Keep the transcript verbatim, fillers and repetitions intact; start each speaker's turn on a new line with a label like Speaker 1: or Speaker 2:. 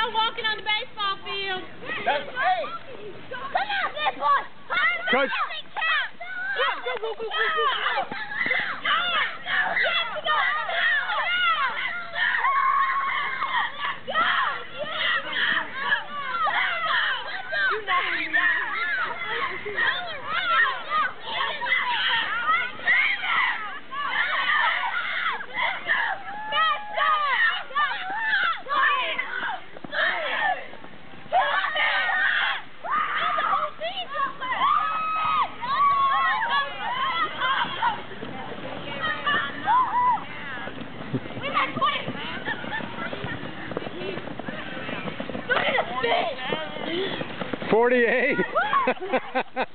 Speaker 1: go walking on the baseball field.
Speaker 2: That's hey.
Speaker 3: Come on, this boy.
Speaker 4: Coach.
Speaker 3: Go, go, go, go, go, go.
Speaker 4: Forty-eight.